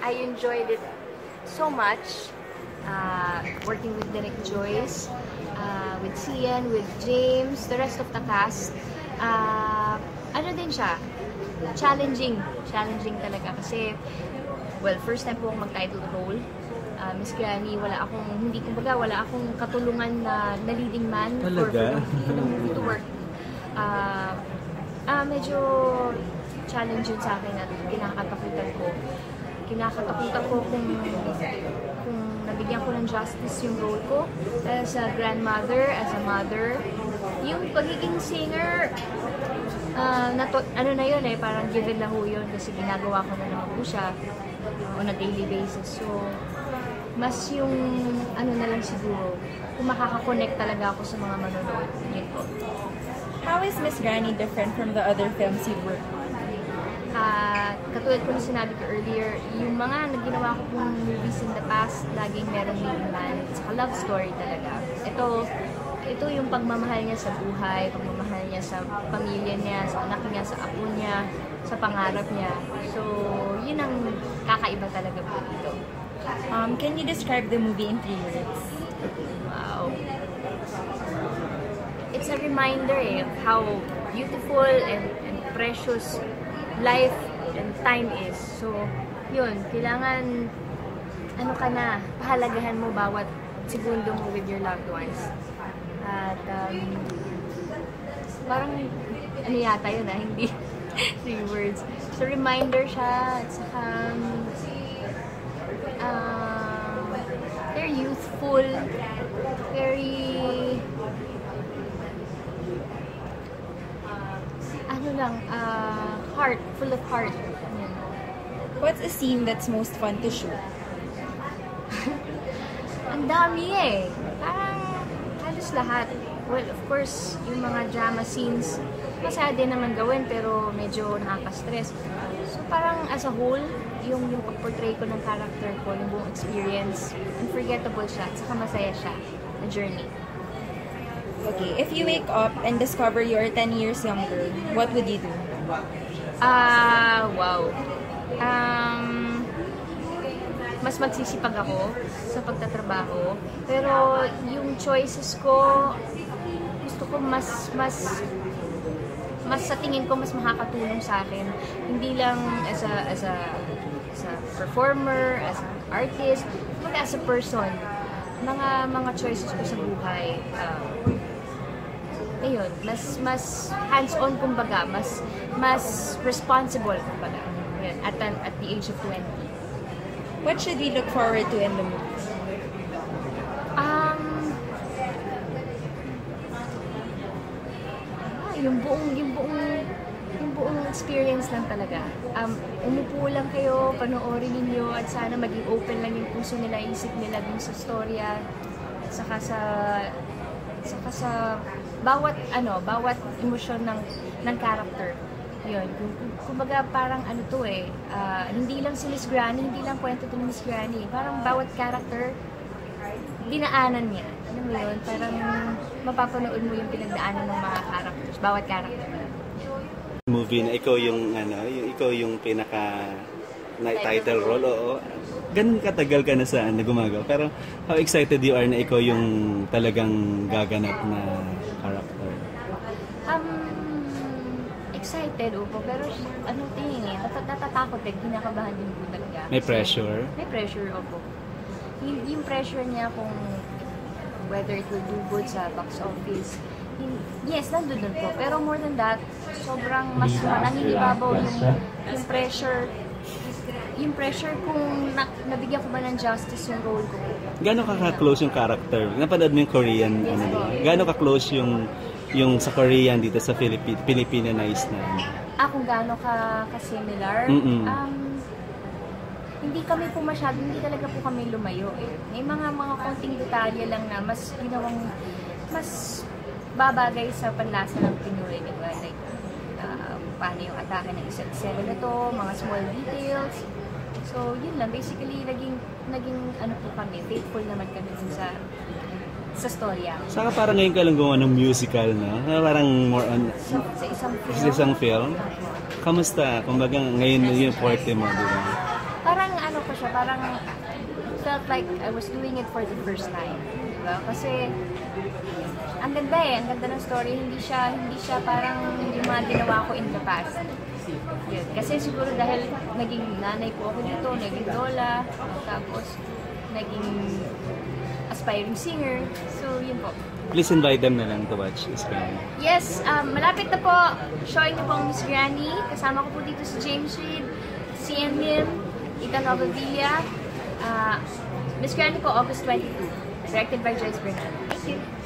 I enjoyed it so much. Working with Direk Joyce, with Sian, with James, the rest of the cast. Ano din siya? Challenging talaga kasi, well, first time po akong mag-title role. Miss Granny, wala akong katulungan na leading man for the movie to work. Medyo challenge yun sa akin at kinakatakutan ko kung nabigyan ko ng justice yung role ko as a grandmother, as a mother. Yung pagiging singer, ano na yun parang given na ho yun kasi ginagawa ko na naman po siya on a daily basis. So, mas yung ano na lang siguro, kung makakakonect talaga ako sa mga manonood. Yun po. How is Miss Granny different from the other films you've worked on? Katulad ko na sinabi ko earlier, yung mga naginawa ko pong movies in the past, laging merong leading man. It's a love story talaga. Ito yung pagmamahal niya sa buhay, pagmamahal niya sa pamilya niya, sa anak niya, sa apo niya, sa pangarap niya. So, yun ang kakaiba talaga po dito. Can you describe the movie in 3 words? Wow. It's a reminder of how beautiful and precious life and time is. So, yun, kailangan pahalagahan mo bawat segundo mo with your loved ones. At parang yata yun hindi 3 words. So, reminder siya at saka very youthful, very heart, full of heart. Yan. What's a scene that's most fun to shoot? Ang dami parang halos lahat. Well, of course, yung mga drama scenes, masaya din naman gawin pero medyo nakaka-stress. So parang as a whole, yung pag-portray ko ng character ko, yung buong experience, unforgettable siya, at saka masaya siya, the journey. Okay, if you wake up and discover you're 10 years younger, what would you do? Wow. Mas magsisipag ako sa pagtatrabaho. Pero yung choices ko, gusto ko mas sa tingin ko mas makakatulong sa akin. Hindi lang as a performer, as an artist, but as a person. Mga choices ko sa buhay. Ayun, mas hands-on kumbaga, mas responsible kumbaga. Ayun, at the age of 20. What should we look forward to in the movies? Yung buong experience lang talaga. Umupo lang kayo, panoorin ninyo at sana maging open lang yung puso nila, isip nila dun sa storya at saka sa bawat emosyon ng character. Yun. Kumbaga parang hindi lang si Miss Granny, hindi lang kwento to ni Miss Granny. Parang bawat character, dinaanan niya. Alam mo yun? Parang mapapanood mo yung pinagdaanan ng mga characters, bawat character. Movie na ikaw yung pinaka title role, oo. Ganun katagal ka na sa gumagawa. Pero how excited you are na ikaw yung talagang gaganap na character? Excited, opo. Pero natatakot kinakabahan din po talaga. May pressure? May pressure, opo. Yung pressure niya kung whether it will do good sa box office. Yes, nandun po. Pero more than that, sobrang mas nangingibabaw yung pressure. Yung pressure kung nabigyan ko ba ng justice yung role ko. Gano'n ka-close yung character? Napanood mo yung Korean, gano'n ka-close yung sa Korean dito sa Filipinanized na? Kung gano'n ka-similar? Hindi kami po hindi talaga po kami lumayo May mga konting detalye lang na mas ginawang, mas babagay sa panlasa ng Pinoy, di ba? Like, paano yung atake ng isa't isa na to, mga small details. So, yun lang. Basically, naging po kami, faithful naman kami sa storya. Saka parang ngayon ka lang gumawa ng musical, no? Parang more on... Sa isang film? Kamusta? Kumbaga, ngayon yung forte mo, di ba? Parang ko siya, parang felt like I was doing it for the first time. Diba? Kasi, ang ganda eh. Ang ganda ng story. Hindi siya parang yung mga ginawa ko in the past. Yun. Kasi siguro dahil naging nanay ko ako dito, naging lola, tapos naging aspiring singer. So, yun po. Please invite them na lang to watch Miss Granny. Yes, malapit na po. Showing na po ang Miss Granny. Kasama ko po dito si James Reid, si Lim, Ita Novavilla. Miss Granny po, August 22. Directed by Joyce Bernal. Thank you.